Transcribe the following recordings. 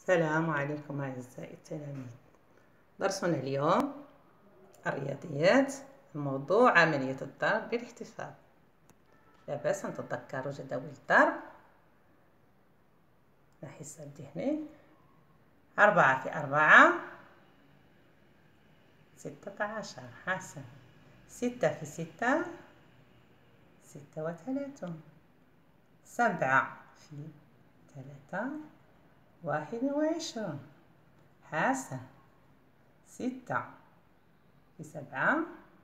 السلام عليكم أعزائي التلاميذ. درسنا اليوم الرياضيات، الموضوع عملية الضرب بالاحتفاظ. لا بأس أن تتذكروا جداول الضرب. نحس الذهني 4 في 4 16. حسن. 6 في 6 36. 7 في 3 21. حسن. 6 في 7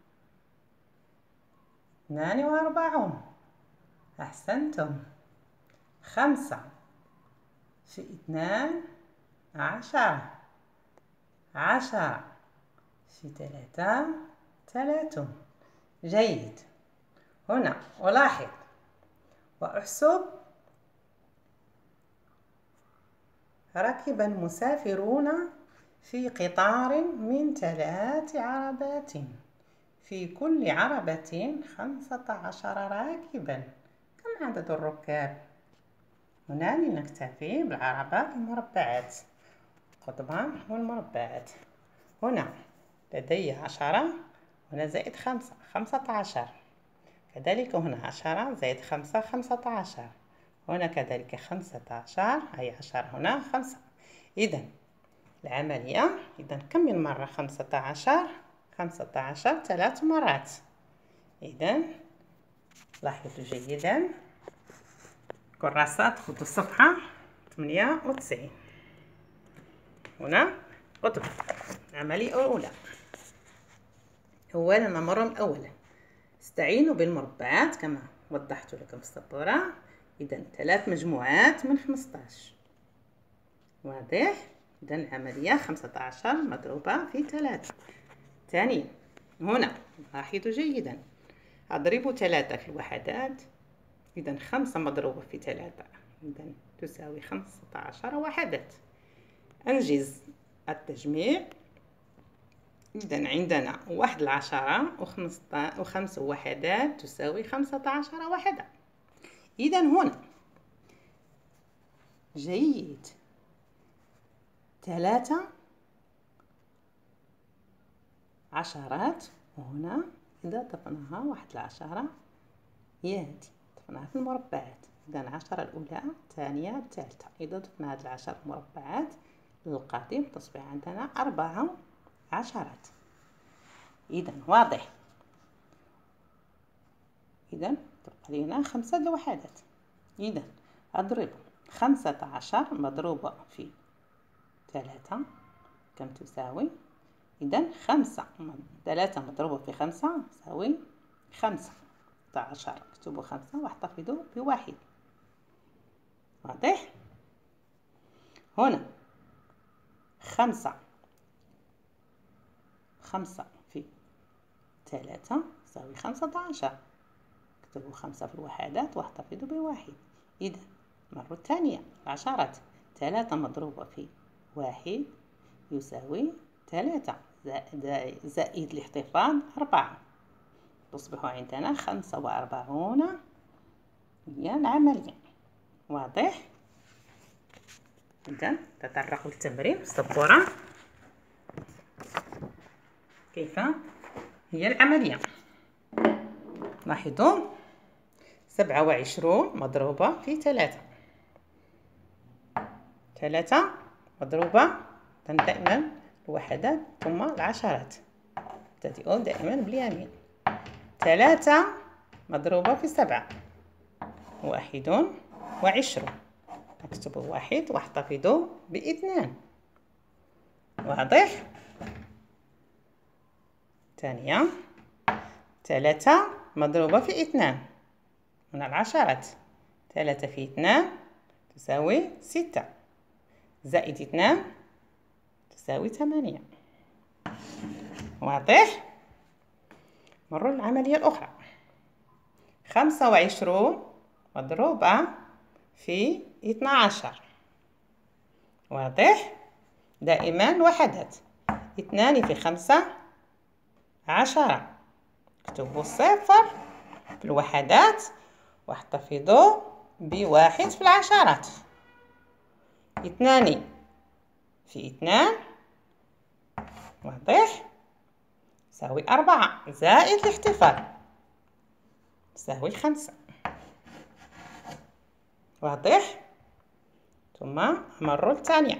42. أحسنتم. 5 في 2 10. 10 في 3 30. جيد. هنا ألاحظ وأحسب. ركب المسافرون في قطار من 3 عربات، في كل عربة 15 راكبا. كم عدد الركاب؟ هنا لنكتفي بالعربات المربعات، القضبان والمربعات. هنا لدي 10، هنا زائد 5 15. كذلك هنا 10 زائد 5 15. هنا كذلك 15، أي 10 هنا 5. إذن العملية، كم من مرة 15 3 مرات. إذن لاحظوا جيدا، كراسات خذوا الصفحة 98. هنا اكتب العملية الأولى. أولا الأمر أولا استعينوا بالمربعات كما وضحت لكم في السبورة. إذن 3 مجموعات من 15. واضح؟ إذن العملية 15 مضروبة في 3. ثانيا هنا لاحظوا جيدا، أضرب 3 في الوحدات. إذن 5 مضروبة في 3 إذن تساوي 15 وحدات. أنجز التجميع. إذن عندنا 1 10 و5 وحدات تساوي 15 وحدة. إذن هنا جيد 3 عشرات، وهنا إذا ضفناها 1 10 هي هذه، ضفناها في المربعات. إذا 10 الأولى، الثانية، الثالثة. إذا ضفنا هذه 10 مربعات للقادم تصبح عندنا 4 عشرات. إذا واضح. إذا تبقى لنا 5 الوحدات. إذا أضرب 15 مضروبة في 3 كم تساوي؟ إذا 3 مضروبة في 5 تساوي 15. اكتبوا 5 واحتفظوا ب1. واضح؟ هنا 5 في 3 تساوي 15. اكتبوا 5 في الوحدات واحتفظوا ب1. إذا المرة الثانية عشرات، 3 مضروبة في 1 يساوي 3 زائد الاحتفاظ 4. تصبح عندنا 45 هي العملية. واضح؟ إذا تطرقوا للتمرين في السبورة. كيف هي العملية؟ لاحظوا 27 مضروبة في 3. 3 مضروبة دائما الوحدات ثم العشرات. ابتدئوا دائما باليمين. 3 مضروبة في 7 21. اكتبوا 1 واحتفظوا ب2. واضح؟ ثانية 3 مضروبة في 2 من العشرات. 3 في 2 تساوي 6 زائد 2 تساوي 8. واضح؟ مروا للعملية الأخرى. 25 مضروبة في 12. واضح؟ دائما الوحدات. 2 في 5 10. اكتبوا 0 في الوحدات واحتفظوا ب1 في العشرات. 2 في 2 واضح يساوي 4 زائد الاحتفال يساوي 5 واضح. ثم أمر الثانية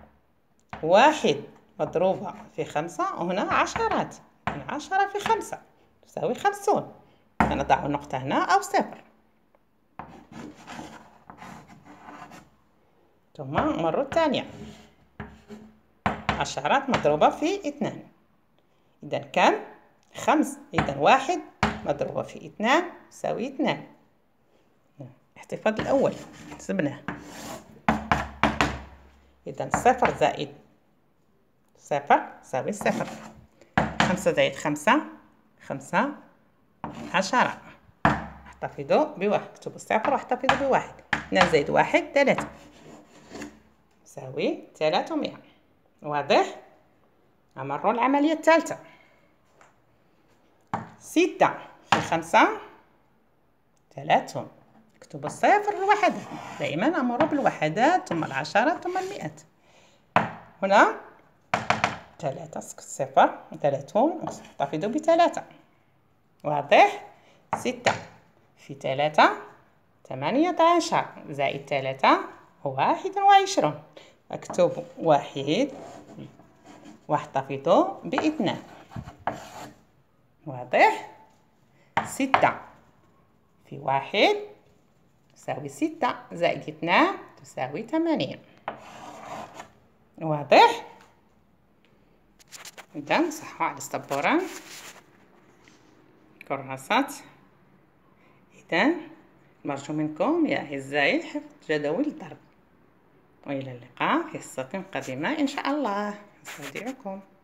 1 مضروبة في 5 وهنا عشرات 10 في 5 تساوي 50 نضع النقطة هنا أو 0. ثم المرة الثانية عشرات مضروبة في 2 إذا كم 5 إذا 1 مضروبة في 2 تساوي 2. الاحتفاظ الأول حسبناه. إذا 0 زائد 0 تساوي 0. 5 زائد 5 5 10. احتفظوا بواحد اكتبوا 0 واحتفظوا بواحد. 2 زائد 1 3 تساوي 300 واضح. أمر العملية الثالثة 6 في 5 30. اكتبوا الصفر الوحدات دائما أمر بالوحدات ثم العشرات ثم المئات. هنا 3 صفر 30 احتفظوا ب3 واضح. 6 في 3 18 زائد 3 21. اكتب 1 واحتفظوا ب2 واضح. 6 في 1 تساوي 6 زائد 2 تساوي 8 واضح. إذا صحوا على السبورة كراسات. إذا نرجو منكم يا أعزائي حفظ جداول الضرب، وإلى اللقاء في حصة قادمة إن شاء الله. أستودعكم.